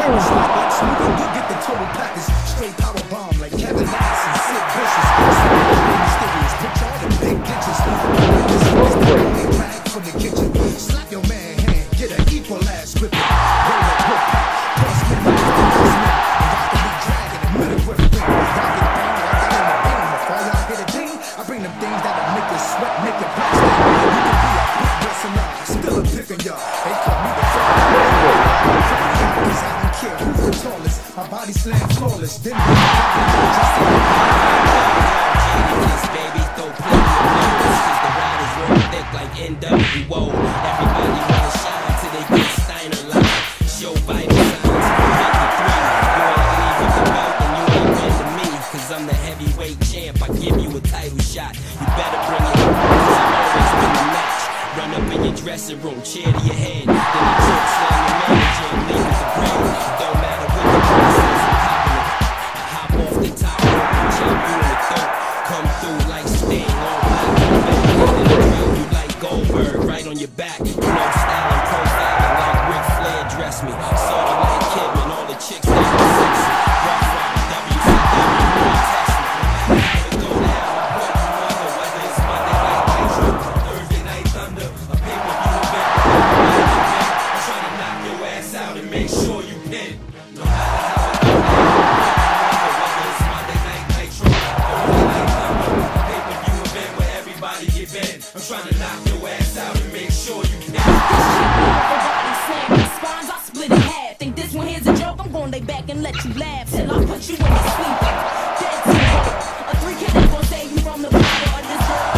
Smooth, you get the total package. Straight power bomb like Kevin Nash and Sid Vicious. Mysterious, put y'all in big ditches. This drag from the kitchen. Slap your man hand, get an equal ass whipping. Roll up, whip back, pass me my basement. And y'all can be dragging a minute with a ring. Y'all get banged like I in the beam. Before y'all hit a ding, I bring them things that'll make you sweat, make you blast. You can be a big listener, still a picking y'all. They call me the who's the tallest? My body slam flawless. Then baby, throw plenty of blows. Cause the riders roll thick like NWO. Everybody wanna shine till they get Steiner line. Show vital signs. 53. You ain't leaving the belt and you ain't been to me. Cause I'm the heavyweight champ. I give you a title shot. You better bring it up. Cause I've always been the match. Run up in your dressing room, chair to your head. Then you choke slam your manager and leave with the bread. Don't matter what the price is, I'm popping it. I hop off the top rope and jump you in the throat. Come through like Sting, all black and red. And I drill you like Goldberg, right on your back. You know, style and profiling like Ric Flair dress me. Sorta like Kidman, all the chicks think I'm sexy. Rough rock, WCW, you test me. No matter how it go down, I put you under. Whether it's Monday Night Nitro, Thursday Night Thunder, a pay-per-view event. I'm trying to knock your ass out and make sure you pin. No matter how it go down, whether it's Monday Night Nitro, Thursday Night Thunder, a pay-per-view event where everybody get bent. I'm trying to knock your ass out and make sure you pin. Body slam my spines, I split in half. Think this one here's a joke? I'm gonna lay back and let you laugh till I put you in the sleeper. Dead to the hole. A 3 count ain't gonna save you from the power of this world.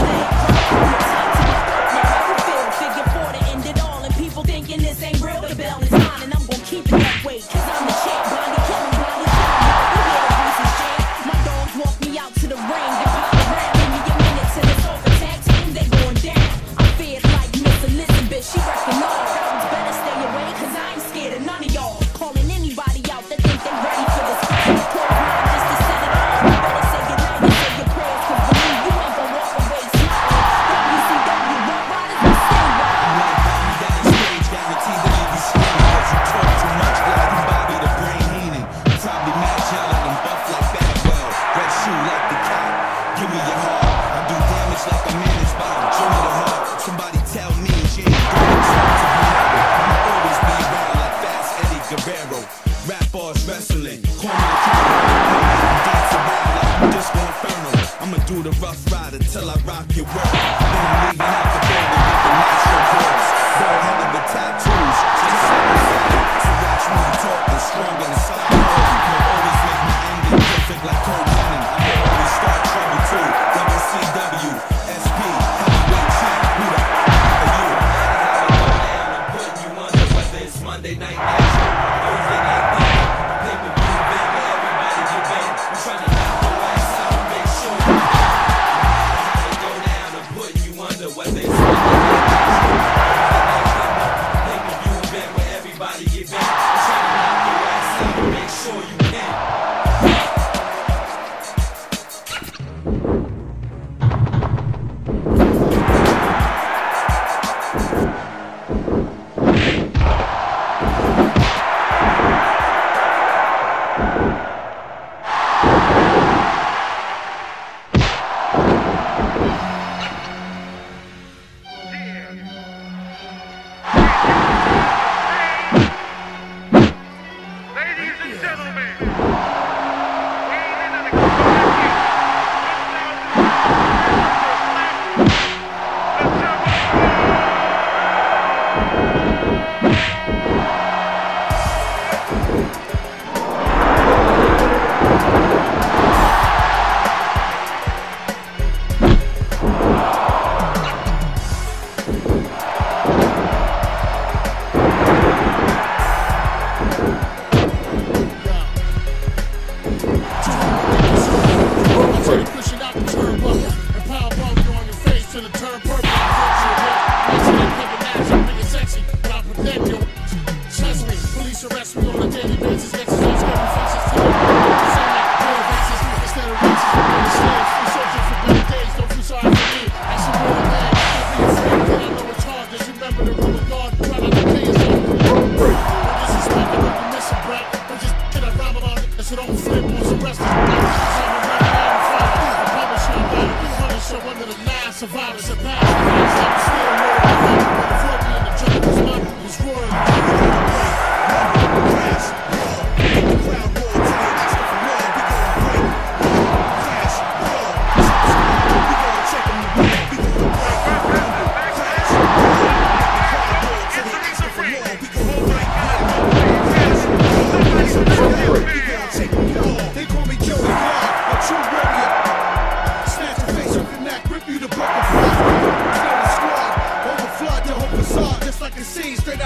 Now you feel, figure 4 to end it all, and people thinking this ain't real. The bell is mine, and I'm gonna keep it that way. Cause I'm the champ, blindly killing, blindly killing. You hear the voices chant. My dogs walk me out to the ring and pop around. Give me a minute till it's over. Tag team, they going down. I'm fierce like Miss Elizabeth, she reckon all crowds better stay away. Cause I ain't scared of none of y'all. Calling anybody out that think they ready for this fight. Close mine just to set it off. You better say goodnight and say your prayers. Cause believe you ain't gonna walk away smiling. WCW, what riders will stay right. Like Bobby down stage, guaranteed to leave you screaming. Cause you talk too much, like you Bobby the brain healing. Probably mad young and buff like Bagwell. Red shoe like the cat. Give me your heart. I do damage like a managed by Jimmy the Heart. Somebody tell me she ain't doing something to be happy. I'ma always be around like Fast Eddie Guerrero. Rap bars wrestling, call me the king. Dance around like Disco Inferno. I'ma do the rough rider till I rock your world. Then I'm leaving out the building with the natural voice. Bald head of the tattoos, just like a fan. So watch me talking, strong and solid. I'ma always make my ending perfect like Cole Lennon. I'ma always start trouble too. WCW, SP, heavyweight champ, who the are you? I'm putting you under, whether it's Monday Night Nitro, Thursday Night Thunder, pay-per-view event where everybody get bent. I'm trying to knock your ass out and make sure you know how it go down. I'm putting you under, whether it's Monday Night Nitro, Thursday Night Thunder, pay-per-view event where everybody get bent. I'm trying to knock your ass out and make sure you can. Ladies and gentlemen,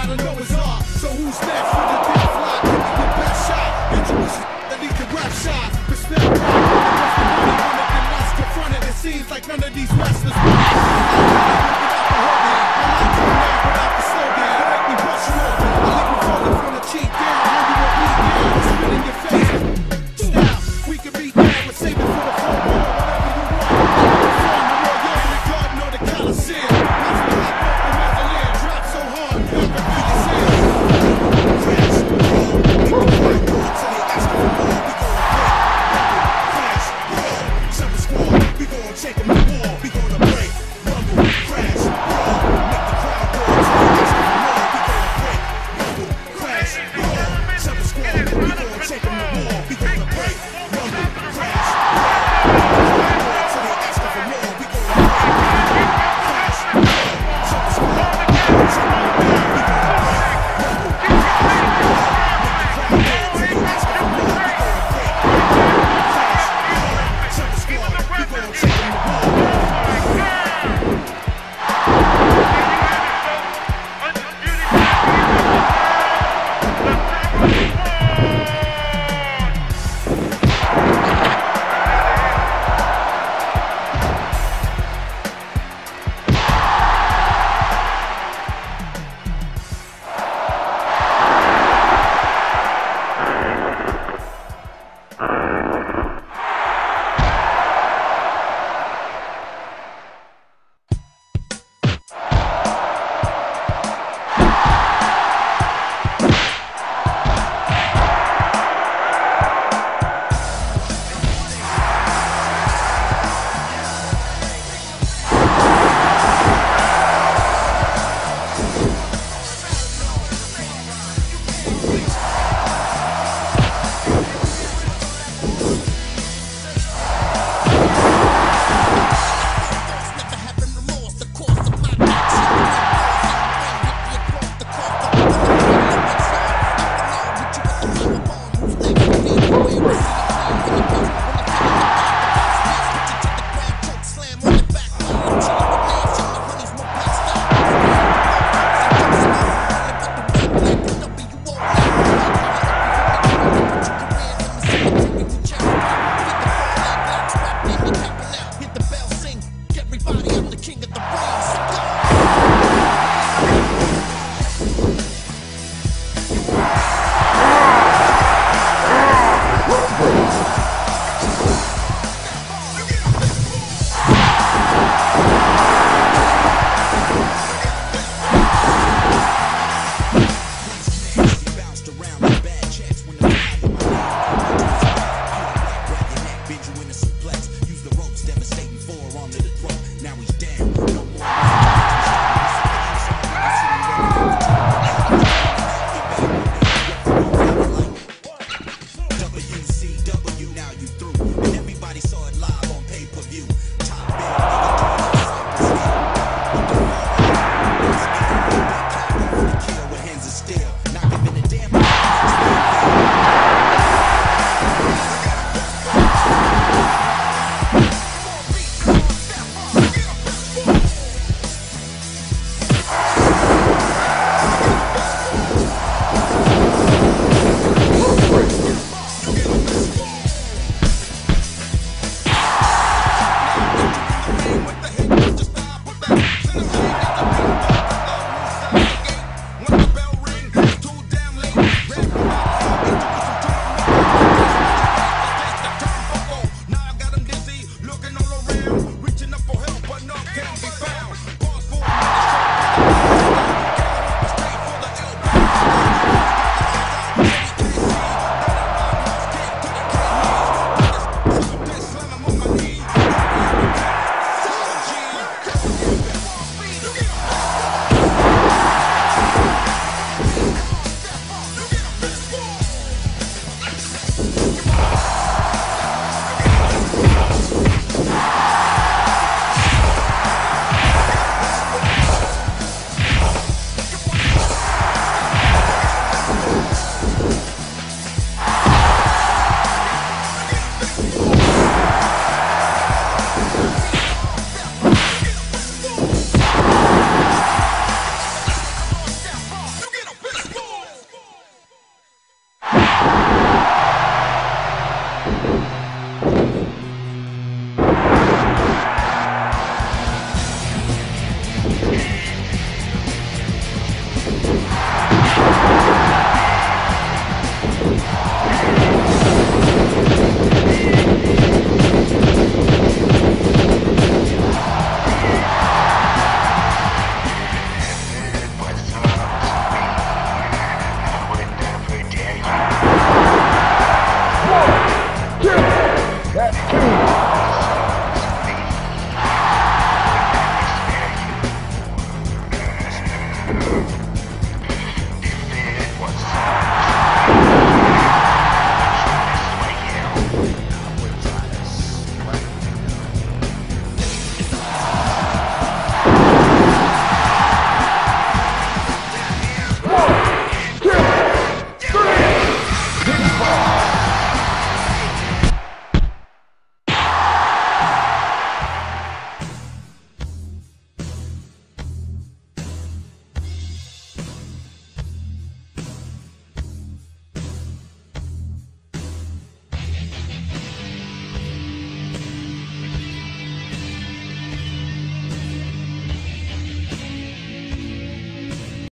gotta know it's hard. So who's next for the big fly? Give me your best shot. Introduce that need the rap shot. Respect God. Confronted, it seems like none of these wrestlers win. I like to rap without the slogan. Make me bust you open. I leave you falling from the cheek down. How you won't beat down? Spit in your face. Style, we can beat down. We're saving for the full war. Whatever you want. From the Royal, the Garden or the Coliseum. Watch me hop off the Mausoleum. Drop so hard, y'all can feel your sound. Crash, roll, make the crowd roll till they ask for more. We gon' take them to war, we gonna break, rumble, crash, roll, make the crowd go till they ask for more. We gonna break, rumble, crash, roll, Summer Squad, we gon' take them to war, we gonna break, rumble, crash, roll, till they ask for more. We gonna break, crash, roll, Summer Squad, we gon' take them to war, we gonna break, rumble, crash, roll, make the crowd go till they ask for more. We gonna break, crash, roll, Summer Squad, we gon' take them to war. Bang.